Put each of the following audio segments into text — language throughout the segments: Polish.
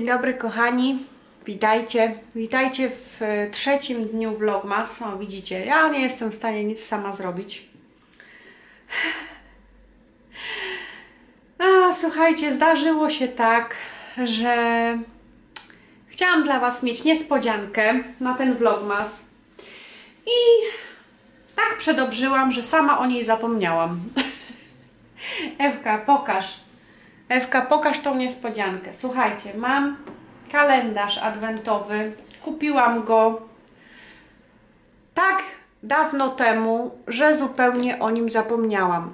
dobry kochani, witajcie w trzecim dniu vlogmas. O, widzicie, ja nie jestem w stanie nic sama zrobić. Słuchajcie, zdarzyło się tak, że chciałam dla Was mieć niespodziankę na ten vlogmas i tak przedobrzyłam, że sama o niej zapomniałam. Ewka, pokaż tą niespodziankę. Słuchajcie, mam kalendarz adwentowy. Kupiłam go tak dawno temu, że zupełnie o nim zapomniałam.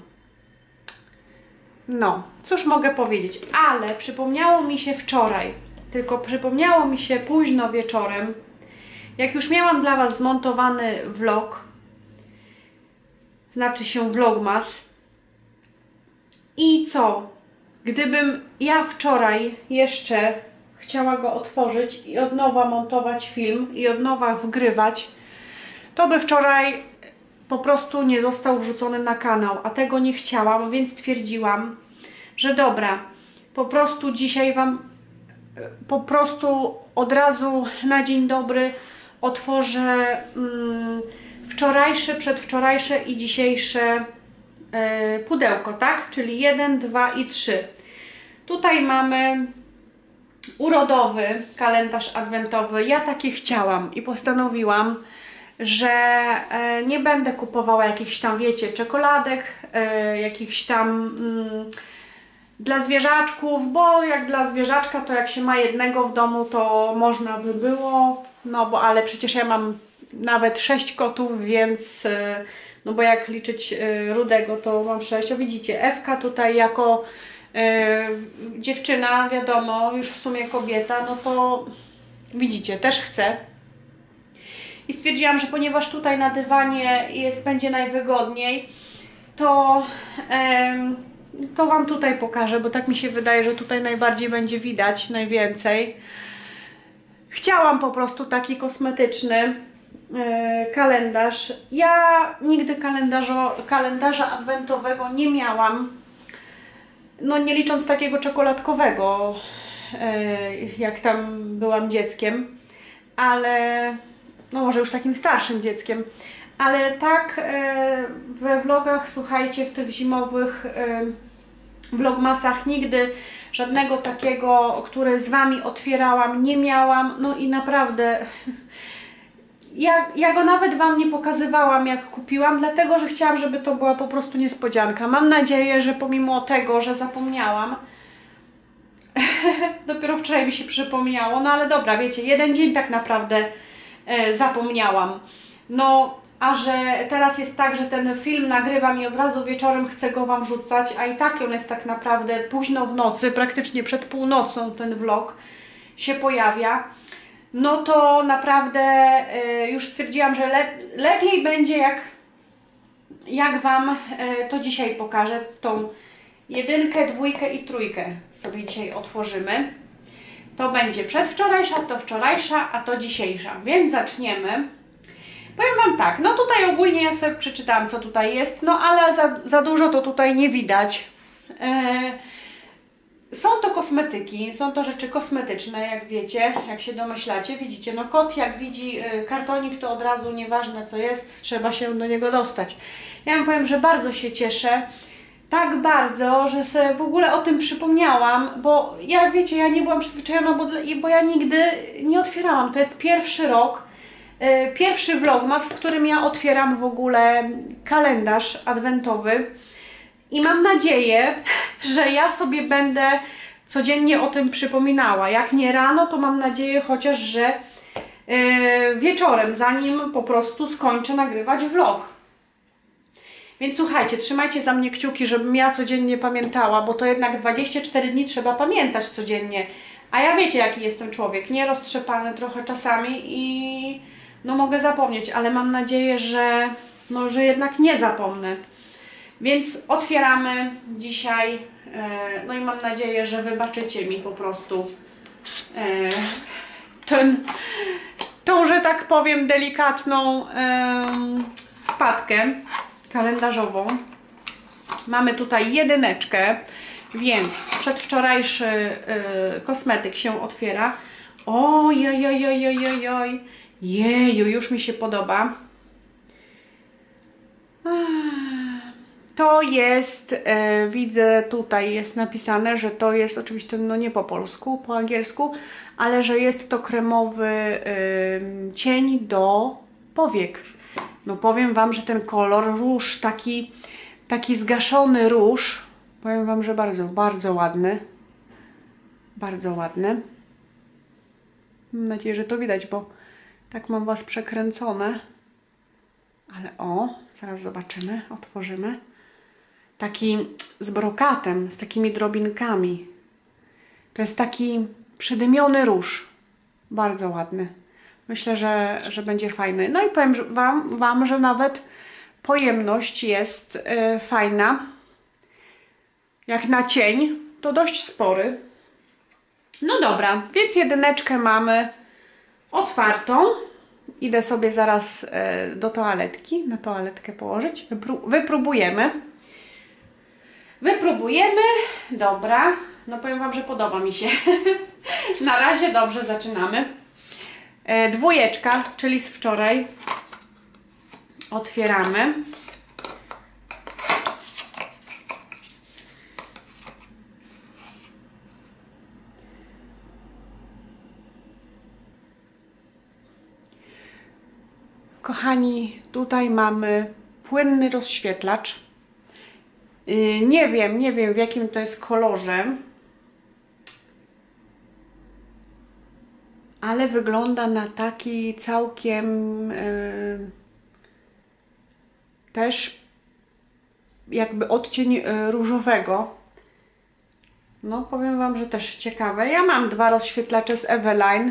No, cóż mogę powiedzieć, ale przypomniało mi się wczoraj, tylko przypomniało mi się późno wieczorem, jak już miałam dla Was zmontowany vlog, znaczy się vlogmas. I co? Gdybym ja wczoraj jeszcze chciała go otworzyć i od nowa montować film i od nowa wgrywać, to by wczoraj po prostu nie został wrzucony na kanał, a tego nie chciałam, więc stwierdziłam, że dobra, po prostu dzisiaj Wam od razu na dzień dobry otworzę wczorajsze, przedwczorajsze i dzisiejsze pudełko, tak? Czyli 1, 2 i 3. Tutaj mamy urodowy kalendarz adwentowy. Ja taki chciałam i postanowiłam, że nie będę kupowała jakichś tam, wiecie, czekoladek, jakichś tam dla zwierzaczków, bo jak dla zwierzaczka, to jak się ma jednego w domu, to można by było, no bo ale przecież ja mam nawet 6 kotów, więc no bo jak liczyć rudego, to mam 6. O, widzicie, Ewka tutaj jako dziewczyna, wiadomo, już w sumie kobieta, no to widzicie, też chce. I stwierdziłam, że ponieważ tutaj na dywanie będzie najwygodniej, to Wam tutaj pokażę, bo tak mi się wydaje, że tutaj najbardziej będzie widać, najwięcej. Chciałam po prostu taki kosmetyczny kalendarz. Ja nigdy kalendarza adwentowego nie miałam, no nie licząc takiego czekoladkowego, jak tam byłam dzieckiem, ale no może już takim starszym dzieckiem, ale tak we vlogach, słuchajcie, w tych zimowych vlogmasach nigdy żadnego takiego, który z Wami otwierałam, nie miałam. No i naprawdę ja go nawet Wam nie pokazywałam, jak kupiłam, dlatego że chciałam, żeby to była po prostu niespodzianka. Mam nadzieję, że pomimo tego, że zapomniałam, dopiero wczoraj mi się przypomniało, no ale dobra, wiecie, jeden dzień tak naprawdę zapomniałam. No, a że teraz jest tak, że ten film nagrywam i od razu wieczorem chcę go Wam rzucać, a i tak on jest tak naprawdę późno w nocy, praktycznie przed północą ten vlog się pojawia, no to naprawdę już stwierdziłam, że lepiej będzie, jak Wam to dzisiaj pokażę. Tą 1, 2 i 3 sobie dzisiaj otworzymy. To będzie przedwczorajsza, to wczorajsza, a to dzisiejsza. Więc zaczniemy. Powiem Wam tak, no tutaj ogólnie ja sobie przeczytałam, co tutaj jest, no ale za dużo to tutaj nie widać. Są to kosmetyki, są to rzeczy kosmetyczne, jak wiecie, jak się domyślacie. Widzicie, no kot jak widzi kartonik, to od razu nieważne co jest, trzeba się do niego dostać. Ja Wam powiem, że bardzo się cieszę. Tak bardzo, że sobie w ogóle o tym przypomniałam, bo ja, wiecie, ja nie byłam przyzwyczajona, bo ja nigdy nie otwierałam. To jest pierwszy rok, pierwszy vlogmas, w którym ja otwieram w ogóle kalendarz adwentowy i mam nadzieję, że ja sobie będę codziennie o tym przypominała. Jak nie rano, to mam nadzieję chociaż, że wieczorem, zanim po prostu skończę nagrywać vlog. Więc słuchajcie, trzymajcie za mnie kciuki, żebym ja codziennie pamiętała, bo to jednak 24 dni trzeba pamiętać codziennie. A ja wiecie, jaki jestem człowiek, nie roztrzepany trochę czasami i no mogę zapomnieć, ale mam nadzieję, że jednak nie zapomnę. Więc otwieramy dzisiaj, no i mam nadzieję, że wybaczycie mi po prostu tą, że tak powiem, delikatną wpadkę kalendarzową. Mamy tutaj 1, Więc przedwczorajszy kosmetyk się otwiera. Ojojojojojoj. Jeju, już mi się podoba. To jest, widzę tutaj jest napisane, że to jest oczywiście no nie po polsku, po angielsku, ale że jest to kremowy cień do powiek. No powiem Wam, że ten kolor róż, taki zgaszony róż, powiem Wam, że bardzo, bardzo ładny. Bardzo ładny. Mam nadzieję, że to widać, bo tak mam Was przekręcone. Ale o, zaraz zobaczymy, otworzymy. Taki z brokatem, z takimi drobinkami. To jest taki przydymiony róż. Bardzo ładny. Myślę, że będzie fajny. No i powiem Wam, że nawet pojemność jest fajna. Jak na cień, to dość spory. No dobra, więc jedyneczkę mamy otwartą. Idę sobie zaraz do toaletki, na toaletkę położyć. Wypróbujemy. Wypróbujemy. Dobra. No powiem Wam, że podoba mi się. Na razie dobrze zaczynamy. Dwójeczka, czyli z wczoraj. Otwieramy. Kochani, tutaj mamy płynny rozświetlacz. Nie wiem w jakim to jest kolorze, ale wygląda na taki całkiem też jakby odcień różowego. No powiem Wam, że też ciekawe. Ja mam dwa rozświetlacze z Eveline.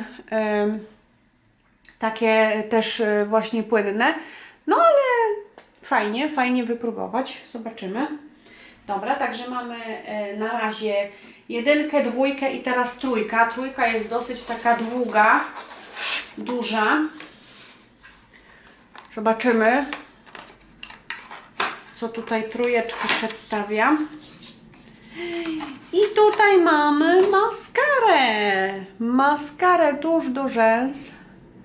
Takie też właśnie płynne. No ale fajnie wypróbować. Zobaczymy. Dobra, także mamy na razie jedynkę, dwójkę i teraz trójka. Trójka jest dosyć taka długa, duża. Zobaczymy, co tutaj trójeczka przedstawia. I tutaj mamy maskarę. Maskarę tuż do rzęs.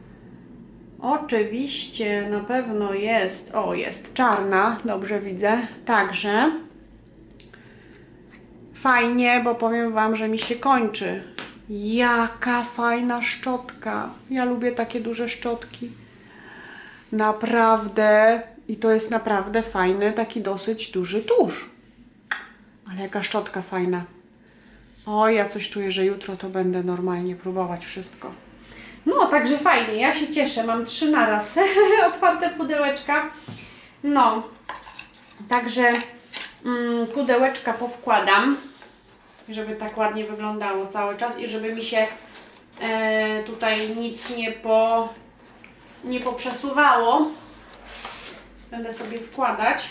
Oczywiście, na pewno jest. O, jest czarna, dobrze widzę. Także fajnie, bo powiem Wam, że mi się kończy. Jaka fajna szczotka. Ja lubię takie duże szczotki. Naprawdę. I to jest naprawdę fajny, taki dosyć duży tusz. Ale jaka szczotka fajna. Oj, ja coś czuję, że jutro to będę normalnie próbować wszystko. No, także fajnie, ja się cieszę, mam 3 na raz otwarte pudełeczka. No, także pudełeczka powkładam, żeby tak ładnie wyglądało cały czas i żeby mi się tutaj nic nie poprzesuwało. Będę sobie wkładać.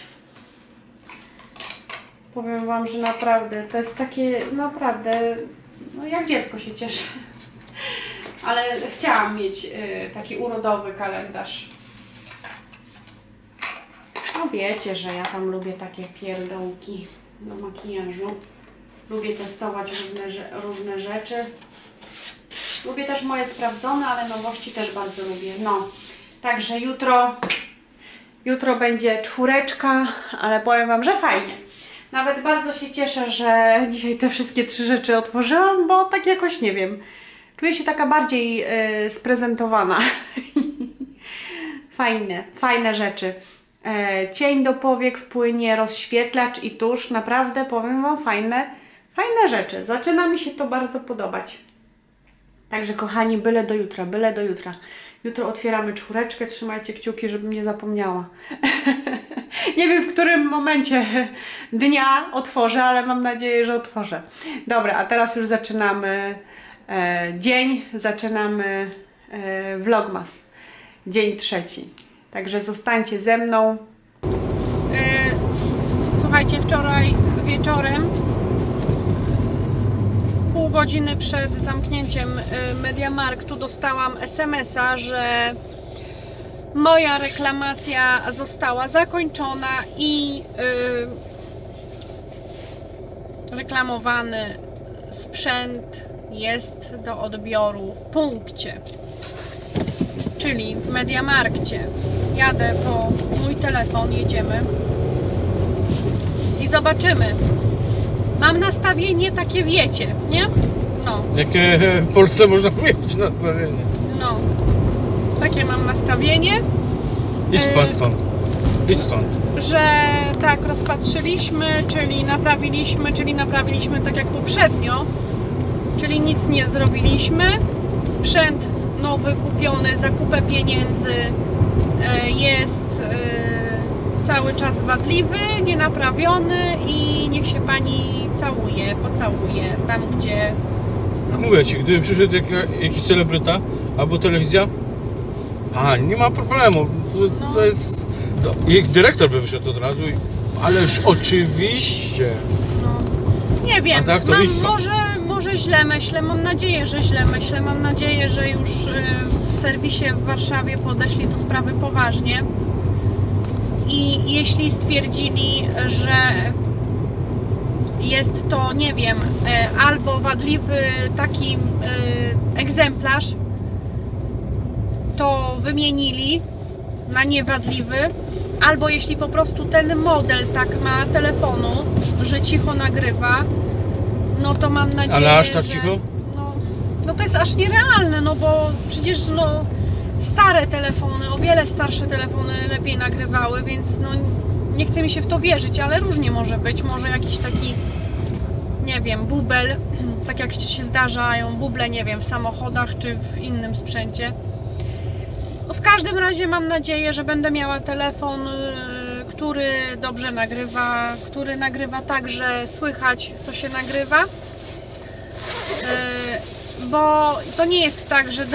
Powiem Wam, że naprawdę to jest takie, naprawdę, no jak dziecko się cieszę. Ale chciałam mieć taki urodowy kalendarz. No wiecie, że ja tam lubię takie pierdołki do makijażu. Lubię testować różne rzeczy. Lubię też moje sprawdzone, ale nowości też bardzo lubię. No, także jutro będzie czwóreczka, ale powiem Wam, że fajnie. Nawet bardzo się cieszę, że dzisiaj te wszystkie 3 rzeczy otworzyłam, bo tak jakoś nie wiem. Czuję się taka bardziej sprezentowana. Fajne rzeczy. Cień do powiek wpłynie, rozświetlacz i tusz. Naprawdę powiem Wam, fajne rzeczy. Zaczyna mi się to bardzo podobać. Także kochani, byle do jutra, byle do jutra. Jutro otwieramy czwóreczkę, trzymajcie kciuki, żebym nie zapomniała. Nie wiem, w którym momencie dnia otworzę, ale mam nadzieję, że otworzę. Dobra, a teraz już zaczynamy dzień, zaczynamy vlogmas. Dzień 3. Także zostańcie ze mną. Słuchajcie, wczoraj wieczorem, pół godziny przed zamknięciem MediaMarktu, dostałam SMS-a, że moja reklamacja została zakończona i reklamowany sprzęt jest do odbioru w punkcie, czyli w Mediamarkcie. Jadę po mój telefon, jedziemy i zobaczymy. Mam nastawienie takie, wiecie, nie? No. Jakie w Polsce można mieć nastawienie? No. Takie mam nastawienie. Idź pan stąd. Idź stąd. Że tak, rozpatrzyliśmy, czyli naprawiliśmy tak jak poprzednio, czyli nic nie zrobiliśmy. Sprzęt nowy kupiony za kupę pieniędzy jest cały czas wadliwy, nienaprawiony i niech się pani pocałuje tam, gdzie... Mówię ci, gdyby przyszedł jakiś celebryta albo telewizja, nie ma problemu. To jest... Ich dyrektor by wyszedł od razu, ależ oczywiście. No, nie wiem, tak, to może źle myślę, mam nadzieję, że źle myślę, mam nadzieję, że już w serwisie w Warszawie podeszli do sprawy poważnie i jeśli stwierdzili, że jest to, nie wiem, albo wadliwy taki egzemplarz, to wymienili na niewadliwy, albo jeśli po prostu ten model tak ma telefonu, że cicho nagrywa, no to mam nadzieję, ale aż tak że, cicho? No to jest aż nierealne, no bo przecież stare telefony, o wiele starsze telefony lepiej nagrywały, więc nie chce mi się w to wierzyć, ale różnie może być, może jakiś taki, nie wiem, bubel, tak jak się zdarzają buble, nie wiem, w samochodach czy w innym sprzęcie. W każdym razie mam nadzieję, że będę miała telefon, który dobrze nagrywa, który nagrywa tak, że słychać, co się nagrywa, bo to nie jest tak, że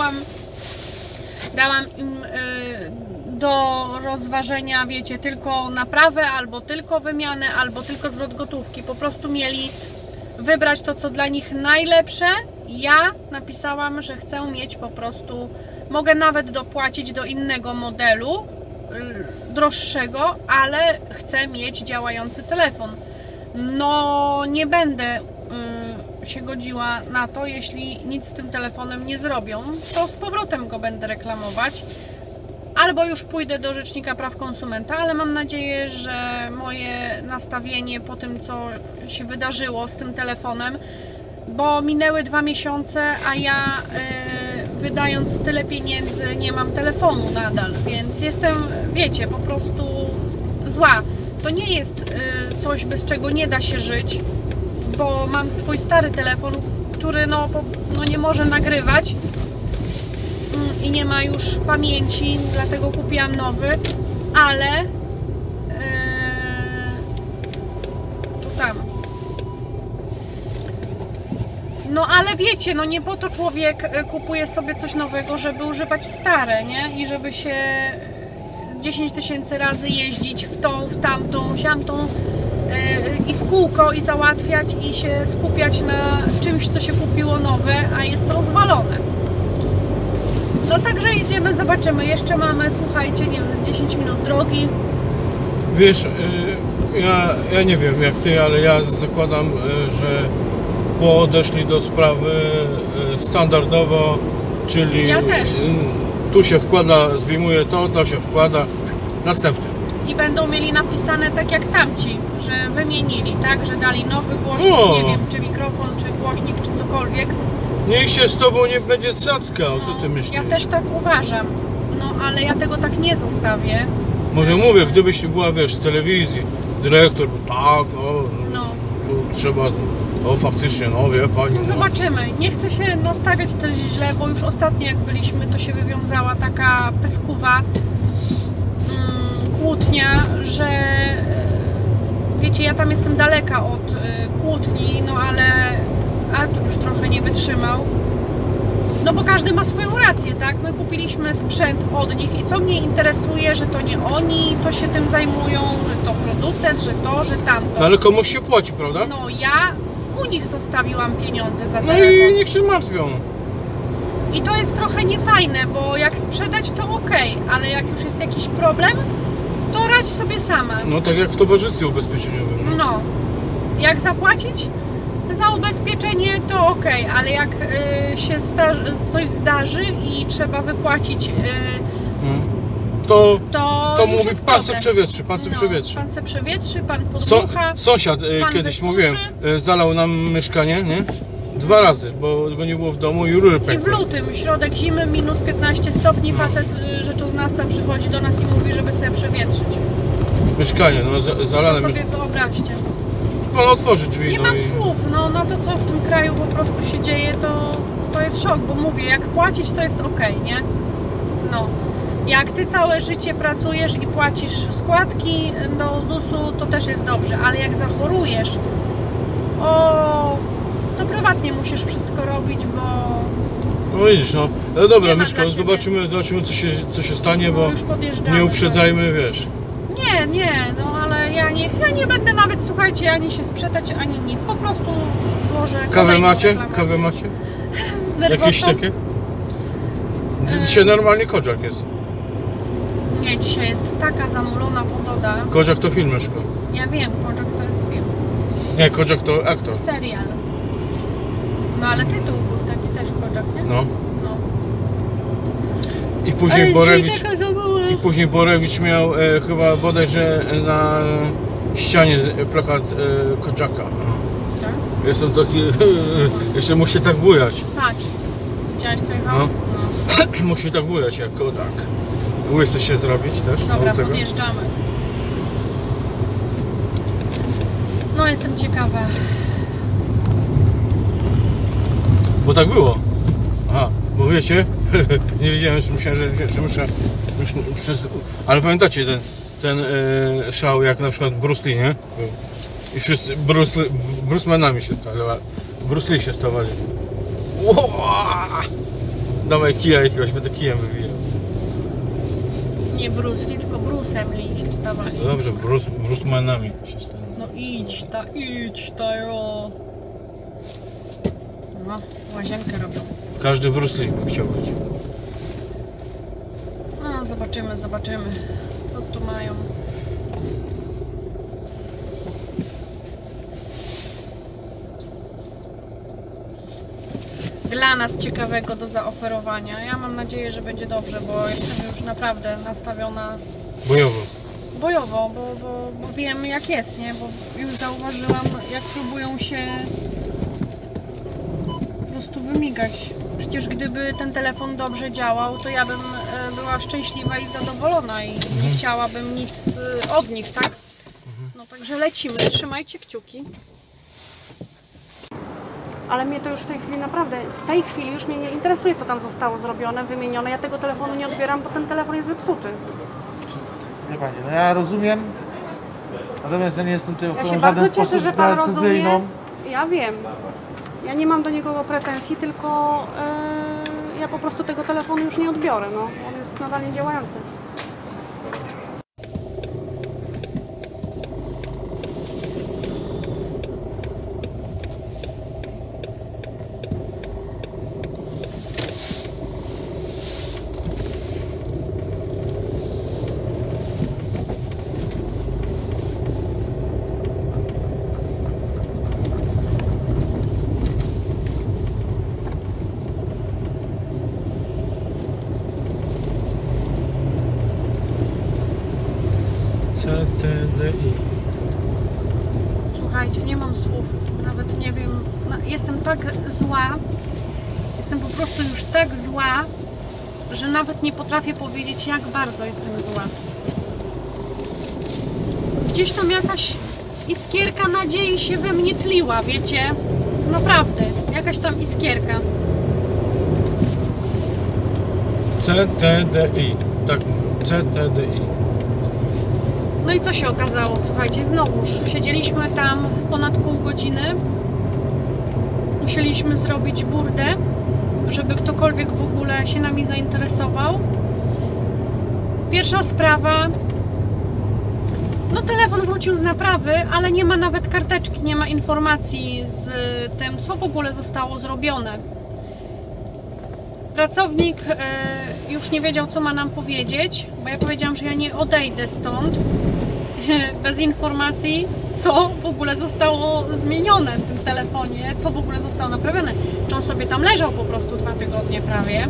dałam im do rozważenia, wiecie, tylko naprawę, albo tylko wymianę, albo tylko zwrot gotówki. Po prostu mieli wybrać to, co dla nich najlepsze. Ja napisałam, że chcę mieć po prostu, mogę nawet dopłacić do innego modelu, droższego, ale chcę mieć działający telefon. No nie będę się godziła na to, jeśli nic z tym telefonem nie zrobią, to z powrotem go będę reklamować. Albo już pójdę do Rzecznika Praw Konsumenta, ale mam nadzieję, że moje nastawienie po tym, co się wydarzyło z tym telefonem, bo minęły 2 miesiące, a ja wydając tyle pieniędzy nie mam telefonu nadal, więc jestem, wiecie, po prostu zła. To nie jest coś, bez czego nie da się żyć, bo mam swój stary telefon, który nie może nagrywać i nie ma już pamięci, dlatego kupiłam nowy, ale to tam. No ale wiecie, nie po to człowiek kupuje sobie coś nowego, żeby używać stare, nie? I żeby się 10 000 razy jeździć w tą, w tamtą, siamtą i w kółko i załatwiać i się skupiać na czymś, co się kupiło nowe, a jest rozwalone. No także idziemy, zobaczymy. Jeszcze mamy, słuchajcie, nie wiem, 10 minut drogi. Wiesz, ja nie wiem jak ty, ale ja zakładam, że podeszli do sprawy standardowo, czyli ja też. Tu się wkłada, zdejmuje to się wkłada, następny. I będą mieli napisane tak jak tamci, że wymienili, tak, że dali nowy głośnik, nie wiem, czy mikrofon, czy głośnik, czy cokolwiek. Niech się z tobą nie będzie cackał, co ty myślisz? Ja też tak uważam, ale ja tego tak nie zostawię. Może mówię, gdybyś była, wiesz, z telewizji, dyrektor, tak, tu trzeba, faktycznie, wie pani. Zobaczymy, nie chcę się nastawiać też źle, bo już ostatnio jak byliśmy, to się wywiązała taka peskuwa kłótnia, że wiecie, ja tam jestem daleka od kłótni, ale Artur już trochę nie wytrzymał. Bo każdy ma swoją rację, tak? My kupiliśmy sprzęt od nich i co mnie interesuje, że to nie oni to się tym zajmują, że to producent, że to, że tamto. Ale komuś się płaci, prawda? Ja u nich zostawiłam pieniądze za telefon. I niech się martwią. I to jest trochę niefajne, bo jak sprzedać to okej, ale jak już jest jakiś problem, to radź sobie sama. Tak jak w towarzystwie ubezpieczeniowym. jak zapłacić za ubezpieczenie, to ok, ale jak się coś zdarzy i trzeba wypłacić, to już mówi jest pan se problem. przewietrzy, pan se przewietrzy. Pan se przewietrzy, pan posłucha. Sąsiad, pan kiedyś wysuszy. mówiłem, zalał nam mieszkanie, nie? 2 razy, bo go nie było w domu i rury I w pękły. lutym, środek zimy, minus 15 stopni, facet, rzeczoznawca przychodzi do nas i mówi, żeby sobie przewietrzyć. Mieszkanie, no To zalane. sobie wyobraźcie. Pan otworzy drzwi. Nie no mam i... słów, no na to co w tym kraju po prostu się dzieje, to jest szok, bo mówię, jak płacić to jest ok, nie? No. Jak ty całe życie pracujesz i płacisz składki do ZUS-u, to też jest dobrze, ale jak zachorujesz, to prywatnie musisz wszystko robić, bo No widzisz, no dobra, Nie ma Myszko, dla ciebie. zobaczymy co się stanie, bo już podjeżdżamy. nie uprzedzajmy, wiesz. Nie, no ale ja nie będę nawet, słuchajcie, ani się sprzedać, ani nic, po prostu złożę Kawę kolejną macie? reklamację. Kawę macie? Nerwową? Jakieś takie? Dzisiaj normalnie Kodzak jest. Nie, dzisiaj jest taka zamulona pogoda. Kodzak to film, Myszko. Ja wiem, Kodzak to jest film. Nie, Kodzak to aktor. Serial. No ale tytuł był taki też Kodzak, nie? No. No. I później Borewicz. taka zamulona. I później Borewicz miał chyba bodajże na ścianie plakat Kodzaka. Tak? Jestem taki. Jeszcze musi tak bujać. Patrz. Widziałeś co jechał? No. Musi tak bujać jak Kodak. Łysy się zrobić też. na Dobra, łysego. podjeżdżamy. No jestem ciekawa. Bo tak było. Aha, bo wiecie, nie wiedziałem, że myślałem, że muszę już przez... Ale pamiętacie ten szał, jak na przykład Bruce Lee, nie? Był. I wszyscy Brucemanami się stali, Bruce Lee się stawali. Dawaj kija jakiegoś, będę kijem wywijał. Nie Bruce Lee, tylko Bruce'em Lee się stawali. No dobrze, Brucemanami się stali. No idź ta, jo. No, łazienkę robią. Każdy Bruce Lee by chciał być. No, zobaczymy. Co tu mają? Dla nas ciekawego do zaoferowania. Ja mam nadzieję, że będzie dobrze, bo jestem już naprawdę nastawiona Bojowo. bo wiem jak jest, nie? Bo już zauważyłam, jak próbują się po prostu wymigać. Przecież gdyby ten telefon dobrze działał, to ja bym była szczęśliwa i zadowolona i nie chciałabym nic od nich, tak? No także lecimy, trzymajcie kciuki. Ale mnie to już w tej chwili naprawdę, już mnie nie interesuje, co tam zostało zrobione, wymienione. Ja tego telefonu nie odbieram, bo ten telefon jest zepsuty. Nie Pani, no ja rozumiem, natomiast ja nie jestem tutaj Ja osobą się w żaden bardzo cieszę, sposób że Pan precyzyjną. rozumie. Ja wiem. Ja nie mam do niego pretensji, tylko ja po prostu tego telefonu już nie odbiorę. No. On jest nadal niedziałający. CTDI. Słuchajcie, nie mam słów. Nawet nie wiem. Jestem tak zła. Jestem po prostu już tak zła, że nawet nie potrafię powiedzieć, jak bardzo jestem zła. Gdzieś tam jakaś iskierka nadziei się we mnie tliła, wiecie? Naprawdę, jakaś tam iskierka. CTDI. Tak, CTDI. No i co się okazało? Słuchajcie, znowuż siedzieliśmy tam ponad pół godziny. Musieliśmy zrobić burdę, żeby ktokolwiek w ogóle się nami zainteresował. Pierwsza sprawa, no telefon wrócił z naprawy, ale nie ma nawet karteczki, nie ma informacji z tym, co w ogóle zostało zrobione. Pracownik już nie wiedział, co ma nam powiedzieć, bo ja powiedziałam, że ja nie odejdę stąd bez informacji, co w ogóle zostało zmienione w tym telefonie, co w ogóle zostało naprawione. Czy on sobie tam leżał po prostu 2 tygodnie prawie.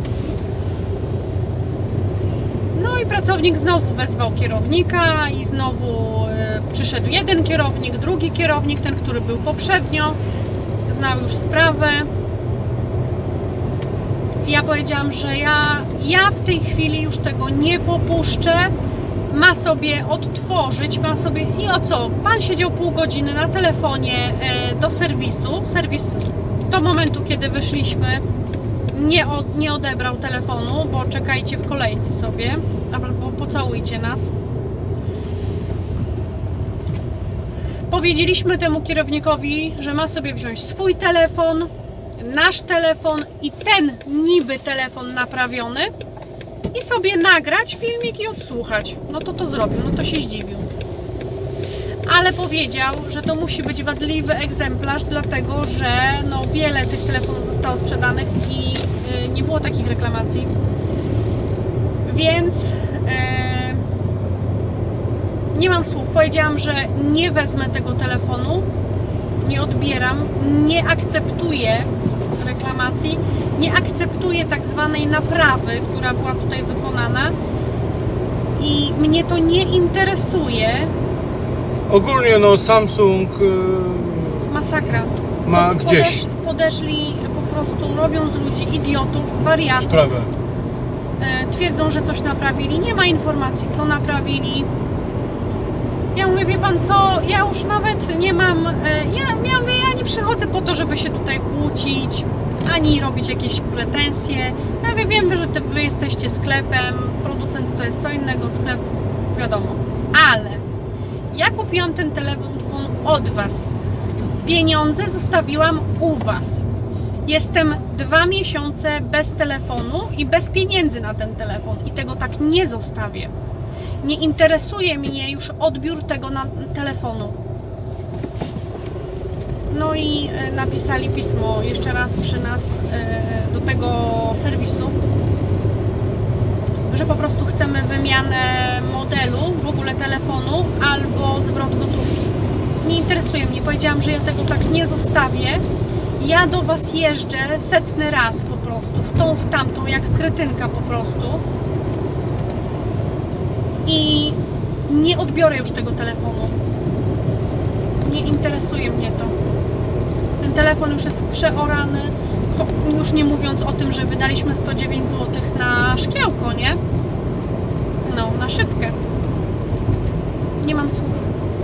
No i pracownik znowu wezwał kierownika i znowu przyszedł jeden kierownik, drugi kierownik, ten, który był poprzednio, znał już sprawę. I ja powiedziałam, że ja w tej chwili już tego nie popuszczę. Ma sobie odtworzyć, ma sobie... I o co? Pan siedział pół godziny na telefonie do serwisu. Serwis do momentu, kiedy wyszliśmy, nie odebrał telefonu, bo czekajcie w kolejce sobie, albo pocałujcie nas. Powiedzieliśmy temu kierownikowi, że ma sobie wziąć swój telefon, nasz telefon i ten niby telefon naprawiony i sobie nagrać filmik i odsłuchać. No to zrobił, no to się zdziwił. Ale powiedział, że to musi być wadliwy egzemplarz, dlatego że no, wiele tych telefonów zostało sprzedanych i nie było takich reklamacji. Więc nie mam słów. Powiedziałam, że nie wezmę tego telefonu, nie odbieram, nie akceptuję reklamacji, nie akceptuję tak zwanej naprawy, która była tutaj wykonana i mnie to nie interesuje. Ogólnie no Samsung Masakra. ma gdzieś Podeszli po prostu, robią z ludzi idiotów, wariatów. sprawę. Twierdzą, że coś naprawili, nie ma informacji, co naprawili. Ja mówię, wie pan co, ja już nawet nie mam, ja nie przychodzę po to, żeby się tutaj kłócić, ani robić jakieś pretensje. Ja wiem, że wy jesteście sklepem, producent to jest co innego, sklep, wiadomo. Ale ja kupiłam ten telefon od was. Pieniądze zostawiłam u was. Jestem 2 miesiące bez telefonu i bez pieniędzy na ten telefon i tego tak nie zostawię. Nie interesuje mnie już odbiór tego telefonu. No i napisali pismo jeszcze raz przy nas do tego serwisu, że po prostu chcemy wymianę modelu, w ogóle telefonu albo zwrot gotówki. Nie interesuje mnie. Powiedziałam, że ja tego tak nie zostawię. Ja do was jeżdżę 100 raz po prostu, w tą, w tamtą, jak kretynka po prostu. I nie odbiorę już tego telefonu. Nie interesuje mnie to. Ten telefon już jest przeorany, już nie mówiąc o tym, że wydaliśmy 109 zł na szkiełko, nie? No, na szybkę. Nie mam słów.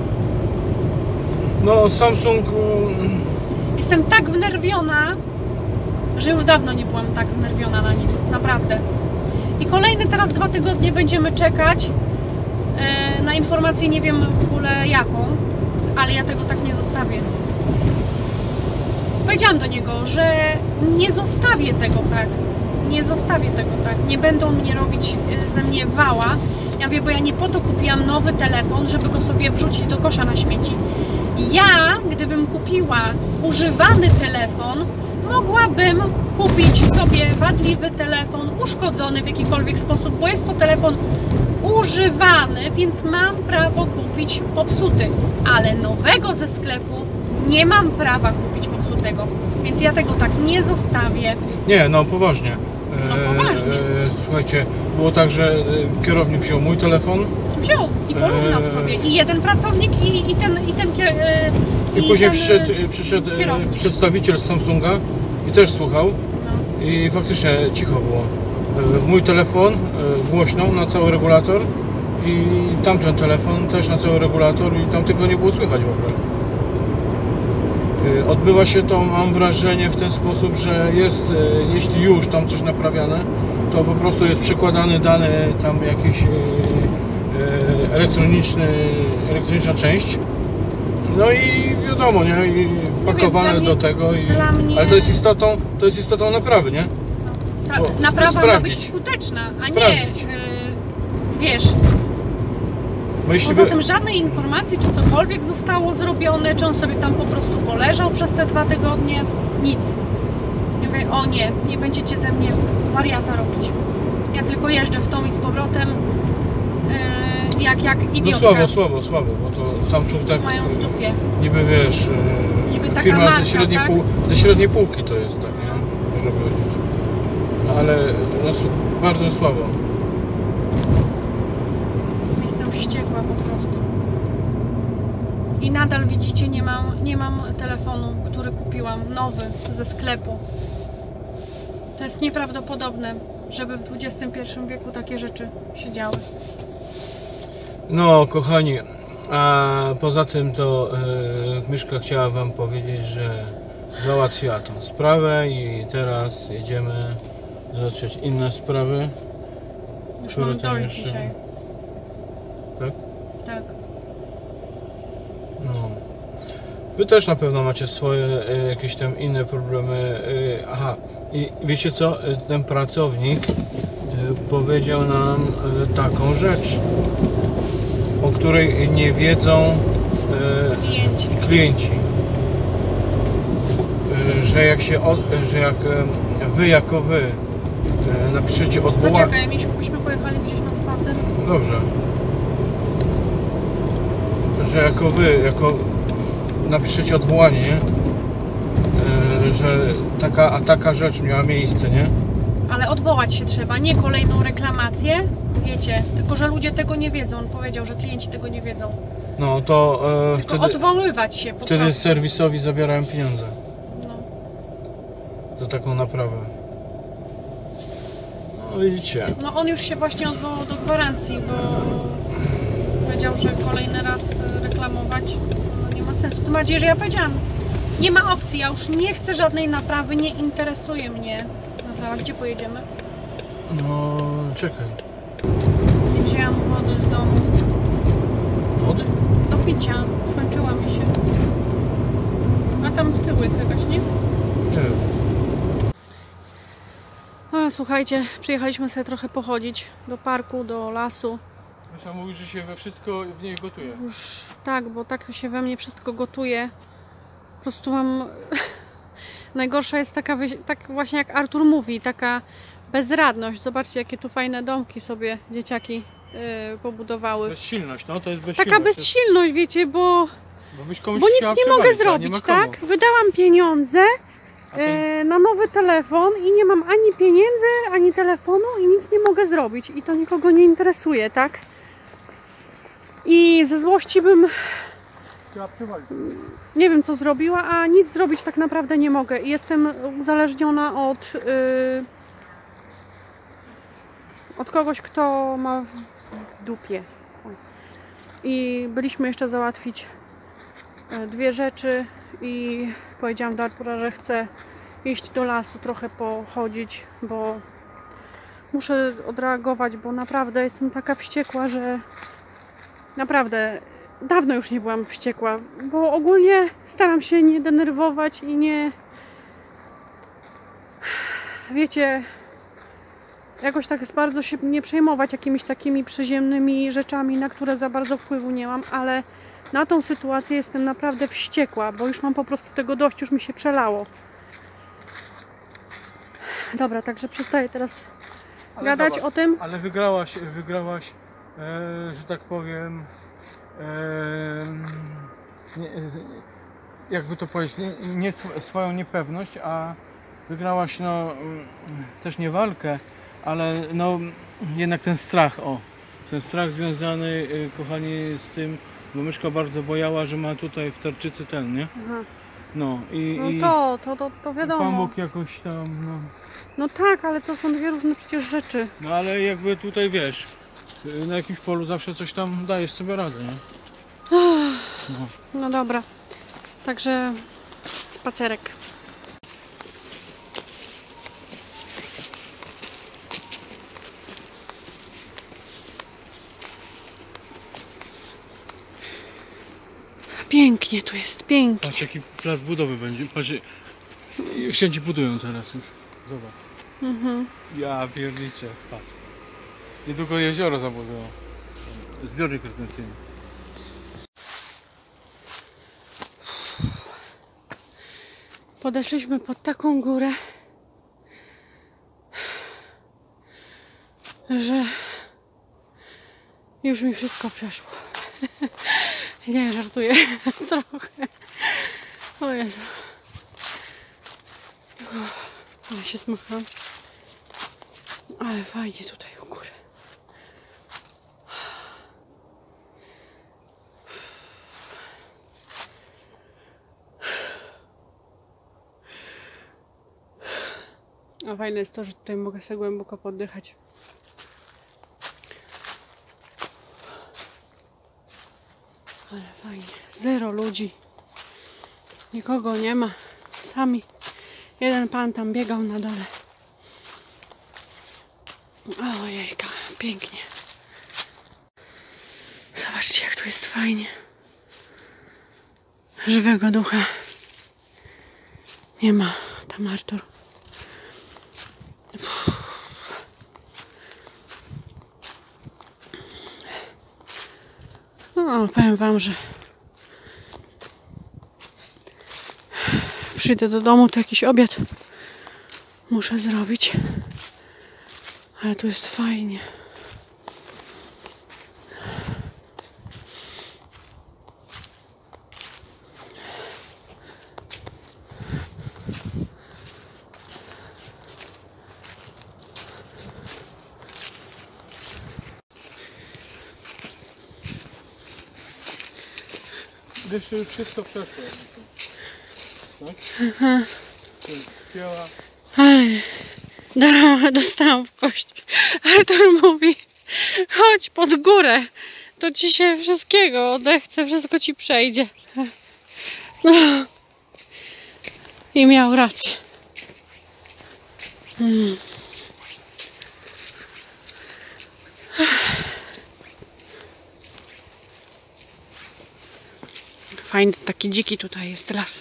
No Samsung... Jestem tak wnerwiona, że już dawno nie byłam tak wnerwiona na nic, naprawdę. I kolejne teraz 2 tygodnie będziemy czekać na informację, nie wiem w ogóle jaką, ale ja tego tak nie zostawię. Powiedziałam do niego, że nie zostawię tego tak. Nie zostawię tego tak. Nie będą mnie robić ze mnie wała. Ja mówię, bo ja nie po to kupiłam nowy telefon, żeby go sobie wrzucić do kosza na śmieci. Ja, gdybym kupiła używany telefon, mogłabym kupić sobie wadliwy telefon, uszkodzony w jakikolwiek sposób, bo jest to telefon używany, więc mam prawo kupić popsuty, ale nowego ze sklepu nie mam prawa kupić popsutego, więc ja tego tak nie zostawię. Nie, no poważnie. No poważnie. Słuchajcie, było tak, że kierownik wziął mój telefon. Wziął i porównał sobie. I jeden pracownik i ten I później ten, przyszedł kierownik. przedstawiciel z Samsunga i też słuchał. No. I faktycznie cicho było. Mój telefon głośno na cały regulator i tamten telefon też na cały regulator i tam tego nie było słychać w ogóle. Odbywa się to, mam wrażenie, w ten sposób, że jest, jeśli już tam coś naprawiane, to po prostu jest przekładany dany tam jakiś elektroniczna część. No i wiadomo, nie? I pakowane do tego. Dla mnie... Ale to jest istotą naprawy, nie? Ta Bo naprawa ma być skuteczna, a sprawdzić. nie, wiesz, Bo jeśli poza tym żadnej informacji, czy cokolwiek zostało zrobione, czy on sobie tam po prostu poleżał przez te 2 tygodnie, nic. Ja mówię, o nie będziecie ze mnie wariata robić. Ja tylko jeżdżę w tą i z powrotem. jak No idiotka. słabo, bo to Samsung tak Mają w dupie. niby wiesz, Niby taka firma marka, tak? ze średniej półki to jest, tak, nie? Można powiedzieć. No ale no, bardzo słabo. Jestem wściekła po prostu. I nadal widzicie, nie mam telefonu, który kupiłam, nowy, ze sklepu. To jest nieprawdopodobne, żeby w XXI wieku takie rzeczy się działy. No kochani, a poza tym to Myszka chciała wam powiedzieć, że załatwiła tą sprawę i teraz jedziemy załatwiać inne sprawy. Już Które mam tam dość jeszcze? dzisiaj. Tak? Tak. No. Wy też na pewno macie swoje jakieś tam inne problemy. Aha, i wiecie co? Ten pracownik powiedział nam taką rzecz, o której nie wiedzą klienci. Że jak się wy jako wy napiszecie odwołanie. Zaczekaj, Misiu, byśmy pojechali gdzieś na spacer. Dobrze. Że jako wy napiszecie odwołanie, nie? Że taka rzecz miała miejsce, nie? Ale odwołać się trzeba, nie kolejną reklamację, wiecie, tylko że ludzie tego nie wiedzą. On powiedział, że klienci tego nie wiedzą. No to Tylko odwoływać się po wtedy prostu. serwisowi zabierają pieniądze No. za taką naprawę. No widzicie. No on już się właśnie odwołał do gwarancji, bo powiedział, że kolejny raz reklamować no nie ma sensu. Tym bardziej, że ja powiedziałam, nie ma opcji, ja już nie chcę żadnej naprawy, nie interesuje mnie naprawa. Gdzie pojedziemy? No czekaj. Nie wzięłam wody z domu. Wody? Do picia. Skończyła mi się. A tam z tyłu jest jakaś, nie? Nie wiem. No, słuchajcie, przyjechaliśmy sobie trochę pochodzić do parku, do lasu. Mysza mówi, że się we wszystko w niej gotuje. Już tak, bo tak się we mnie wszystko gotuje. Po prostu mam... Najgorsza jest taka, tak właśnie jak Artur mówi, taka bezradność. Zobaczcie, jakie tu fajne domki sobie dzieciaki pobudowały. Bezsilność, no to jest bezsilność. Taka bezsilność, wiecie, bo byś komuś nic chciała nie mogę przywalić, a zrobić, nie ma komu. tak? Wydałam pieniądze na nowy telefon i nie mam ani pieniędzy, ani telefonu i nic nie mogę zrobić. I to nikogo nie interesuje, tak? I ze złości bym Chciała przywalić. nie wiem co zrobiła, a nic zrobić tak naprawdę nie mogę. I jestem uzależniona od kogoś, kto ma w dupie. I byliśmy jeszcze załatwić dwie rzeczy i powiedziałam do Artura, że chcę iść do lasu, trochę pochodzić, bo muszę odreagować, bo naprawdę jestem taka wściekła, że naprawdę dawno już nie byłam wściekła, bo ogólnie staram się nie denerwować i nie, wiecie, jakoś tak bardzo się nie przejmować jakimiś takimi przyziemnymi rzeczami, na które za bardzo wpływu nie mam, ale na tą sytuację jestem naprawdę wściekła, bo już mam po prostu tego dość, już mi się przelało. Dobra, także przestaję teraz gadać zobacz, o tym. Ale wygrałaś, że tak powiem, jakby to powiedzieć, nie swoją niepewność, a wygrałaś no też nie walkę, ale no jednak ten strach, ten strach związany, kochani, z tym, bo Myszka bardzo bojała, że ma tutaj w tarczycy ten, nie? Aha. No To wiadomo. Pan Bóg jakoś tam, No tak, ale to są dwie różne przecież rzeczy. no ale jakby tutaj wiesz, na jakimś polu zawsze coś tam dajesz sobie radę, nie? No. No dobra, także spacerek. Pięknie tu jest, pięknie. Patrz jaki plac budowy będzie, patrz, wszędzie budują teraz już, zobacz. Mhm. Ja pierniczę, patrz. Niedługo jezioro zabudują, zbiornik retencyjny. Podeszliśmy pod taką górę, że Już mi wszystko przeszło. Nie, żartuję. Trochę. O Jezu. Ale się zmacham. Ale fajnie tutaj u góry. A fajne jest to, że tutaj mogę sobie głęboko poddychać. Ale fajnie. Zero ludzi. Nikogo nie ma. Sami. Jeden pan tam biegał na dole. Ojejka, pięknie. Zobaczcie, jak tu jest fajnie. Żywego ducha. Nie ma tam Artur. No, powiem wam, że przyjdę do domu, to jakiś obiad muszę zrobić. Ale tu jest fajnie. Wiesz, już wszystko przeszło. Tak? Wzięła. Aj, dostałam w kość. Artur mówi, chodź pod górę. To ci się wszystkiego odechce, wszystko ci przejdzie. No. I miał rację. Fajny, taki dziki tutaj jest las.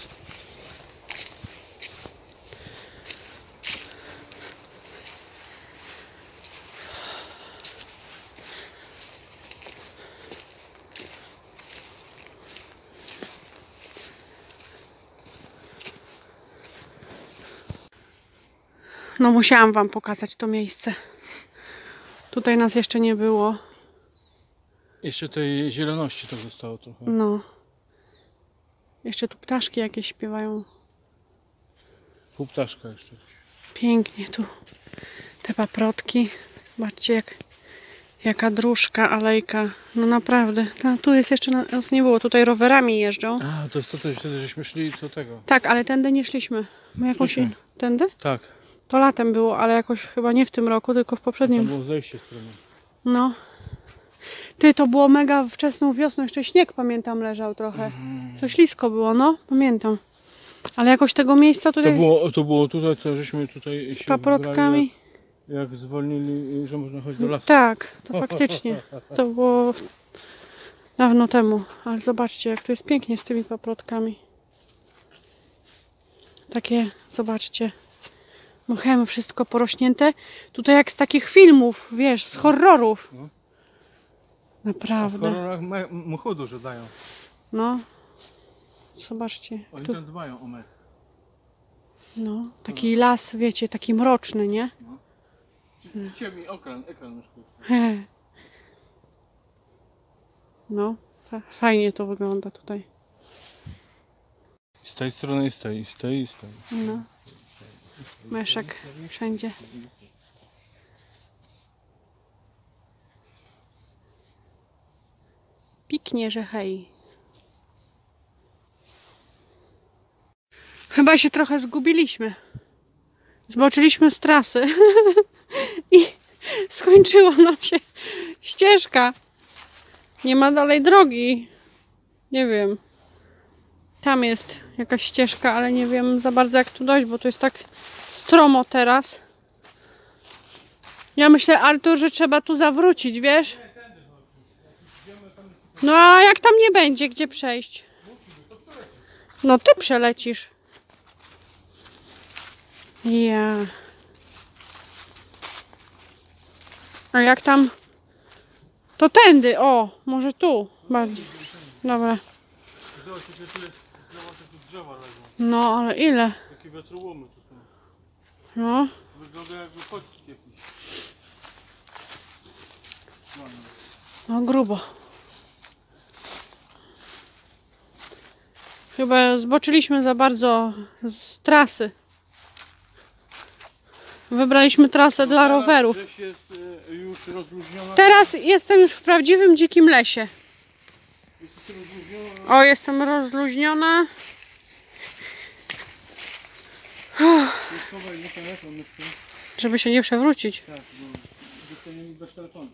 No musiałam wam pokazać to miejsce. Tutaj nas jeszcze nie było. Jeszcze tej zieloności to zostało trochę. No. Jeszcze tu ptaszki jakieś śpiewają. Pół ptaszka jeszcze. Pięknie tu. Te paprotki. Zobaczcie jaka dróżka, alejka. No naprawdę. No, tu jest jeszcze nas nie było. Tutaj rowerami jeżdżą. A, to jest to, co wtedy żeśmy szli do tego. Tak, ale tędy nie szliśmy. My jakąś Szliśmy. Tędy? Tak. To latem było, ale jakoś chyba nie w tym roku, tylko w Tam poprzednim. było zejście z strony. No. Ty, to było mega wczesną wiosną. Jeszcze śnieg, pamiętam, leżał trochę. Co ślisko było, no. Pamiętam. Ale jakoś tego miejsca tutaj To było tutaj, co żeśmy tutaj z się paprotkami. wybrali, jak zwolnili, że można chodzić do lasu. Tak, to faktycznie. To było dawno temu. Ale zobaczcie, jak tu jest pięknie z tymi paprotkami. Takie, zobaczcie. Mochem, wszystko porośnięte. Tutaj jak z takich filmów, wiesz, z horrorów. No. W Naprawdę. horrorach mchu dużo dają. No. Zobaczcie. Oni Tu, tam dbają o mech. no, taki las, wiecie, taki mroczny, nie? Ciemniej ekran myszku. He. No, fajnie to wygląda tutaj. Z tej strony i z tej, i z tej, i z tej. No. Myszek wszędzie. Piknie, że hej. Chyba się trochę zgubiliśmy. Zboczyliśmy z trasy i skończyła nam się ścieżka. Nie ma dalej drogi. Nie wiem. Tam jest jakaś ścieżka, ale nie wiem za bardzo jak tu dojść, bo to jest tak stromo teraz. Ja myślę, Artur, że trzeba tu zawrócić, wiesz? No a jak tam nie będzie, gdzie przejść? No ty przelecisz. Ja. A jak tam? To tędy, o, może tu bardziej. Dobra. Zobaczcie, że tu jest drzewa leżą. No, ale ile? Takie wiatrołomy tu są. No. Wygląda jakby pocisk jakiś. No grubo. Chyba zboczyliśmy za bardzo z trasy. Wybraliśmy trasę dla rowerów. Jest już rozluźniona. Teraz jestem już w prawdziwym dzikim lesie. O, jestem rozluźniona. Żeby się nie przewrócić. Tak, bo zostaniemy bez telefonu.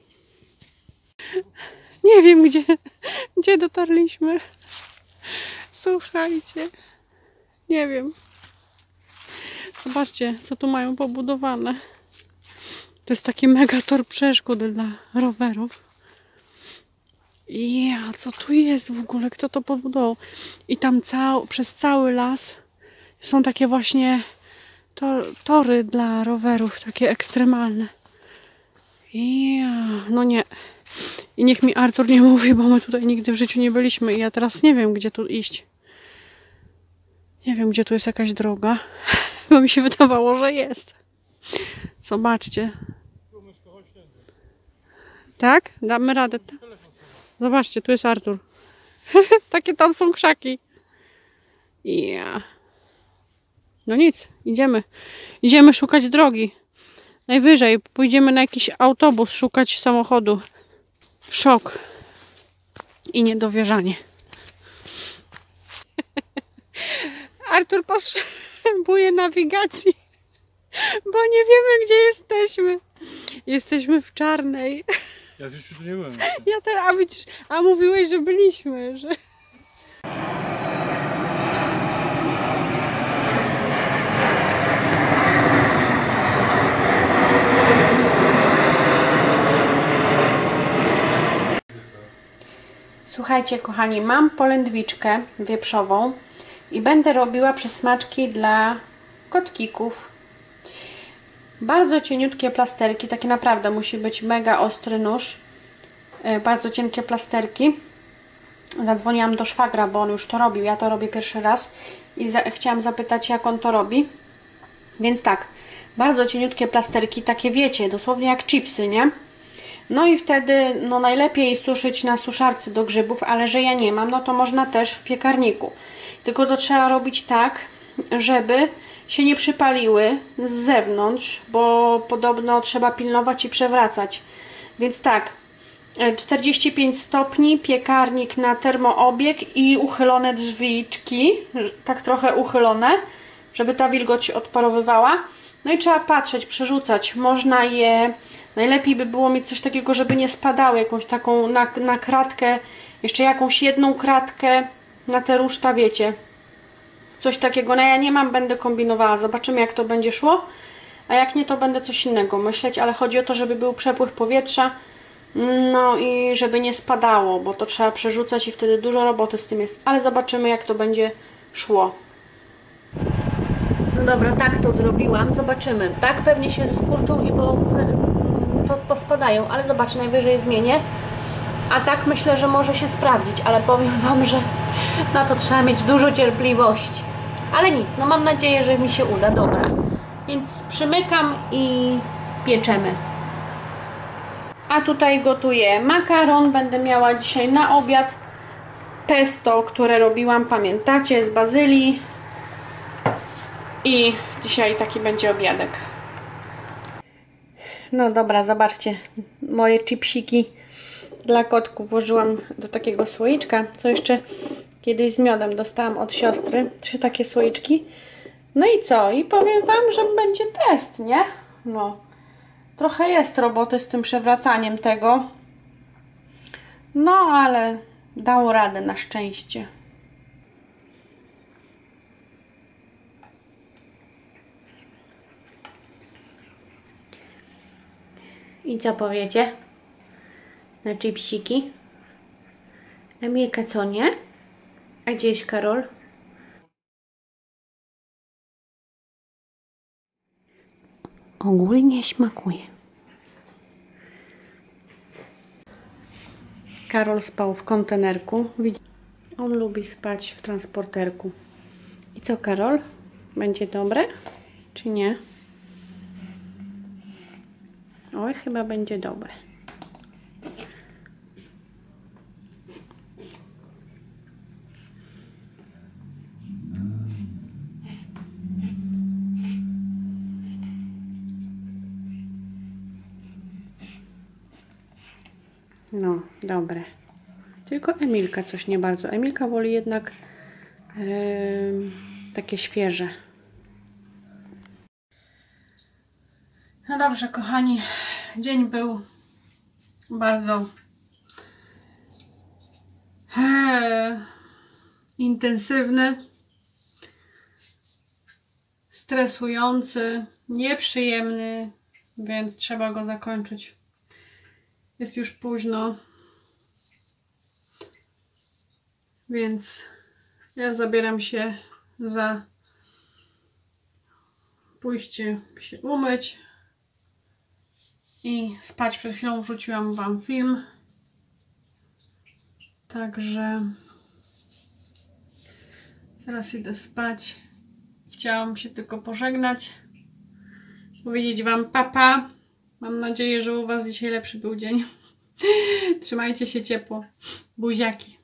Nie wiem gdzie dotarliśmy. Słuchajcie. Nie wiem. Zobaczcie, co tu mają pobudowane. To jest taki mega tor przeszkód dla rowerów. Ja, co tu jest w ogóle? Kto to pobudował? I tam przez cały las są takie właśnie tory dla rowerów, takie ekstremalne. Ja, no nie. I niech mi Artur nie mówi, bo my tutaj nigdy w życiu nie byliśmy i ja teraz nie wiem, gdzie tu iść. Nie wiem, gdzie tu jest jakaś droga, bo mi się wydawało, że jest. Zobaczcie. Tak? Damy radę. Zobaczcie, tu jest Artur. Takie tam są krzaki. Ja. No nic, idziemy. Idziemy szukać drogi. Najwyżej pójdziemy na jakiś autobus szukać samochodu. Szok. I niedowierzanie. Artur potrzebuje nawigacji, bo nie wiemy, gdzie jesteśmy. Jesteśmy w Czarnej. Ja w życiu tu nie byłem. Ja teraz, a mówiłeś, że byliśmy, że... Słuchajcie, kochani, mam polędwiczkę wieprzową i będę robiła przysmaczki dla kotkików. Bardzo cieniutkie plasterki, takie naprawdę musi być mega ostry nóż. Bardzo cienkie plasterki. Zadzwoniłam do szwagra, bo on już to robił, ja to robię pierwszy raz i chciałam zapytać, jak on to robi. Więc tak, bardzo cieniutkie plasterki, takie wiecie, dosłownie jak chipsy, nie? No i wtedy no najlepiej suszyć na suszarce do grzybów, ale że ja nie mam, no to można też w piekarniku. Tylko to trzeba robić tak, żeby się nie przypaliły z zewnątrz, bo podobno trzeba pilnować i przewracać. Więc tak, 45 stopni, piekarnik na termoobieg i uchylone drzwiczki, tak trochę uchylone, żeby ta wilgoć odparowywała. No i trzeba patrzeć, przerzucać. Można je, najlepiej by było mieć coś takiego, żeby nie spadały, jakąś taką na kratkę, jeszcze jakąś jedną kratkę na te ruszta, wiecie. Coś takiego, no ja nie mam, będę kombinowała, zobaczymy, jak to będzie szło, a jak nie, to będę coś innego myśleć, ale chodzi o to, żeby był przepływ powietrza, no i żeby nie spadało, bo to trzeba przerzucać i wtedy dużo roboty z tym jest, ale zobaczymy, jak to będzie szło. No dobra, tak to zrobiłam, zobaczymy. Tak pewnie się skurczą i to pospadają, ale zobacz, najwyżej zmienię. A tak myślę, że może się sprawdzić, ale powiem Wam, że na to trzeba mieć dużo cierpliwości. Ale nic, no mam nadzieję, że mi się uda. Dobra, więc przymykam i pieczemy. A tutaj gotuję makaron, będę miała dzisiaj na obiad pesto, które robiłam, pamiętacie, z bazylii. I dzisiaj taki będzie obiadek. No dobra, zobaczcie, moje chipsiki dla kotków włożyłam do takiego słoiczka, co jeszcze kiedyś z miodem dostałam od siostry. 3 takie słoiczki. No i co? I powiem Wam, że będzie test, nie? No, trochę jest roboty z tym przewracaniem tego. No, ale dało radę na szczęście. I co powiecie? Na chipsiki? Emilka, co nie? A gdzie jest Karol? Ogólnie smakuje. Karol spał w kontenerku. On lubi spać w transporterku. I co, Karol? Będzie dobre? Czy nie? Oj, chyba będzie dobre. No, dobre. Tylko Emilka coś nie bardzo. Emilka woli jednak takie świeże. No dobrze, kochani. Dzień był bardzo intensywny, stresujący, nieprzyjemny, więc trzeba go zakończyć. Jest już późno, więc ja zabieram się za pójście się umyć i spać. Przed chwilą wrzuciłam Wam film, także teraz idę spać. Chciałam się tylko pożegnać, powiedzieć Wam papa. Mam nadzieję, że u Was dzisiaj lepszy był dzień. Trzymajcie się ciepło. Buziaki.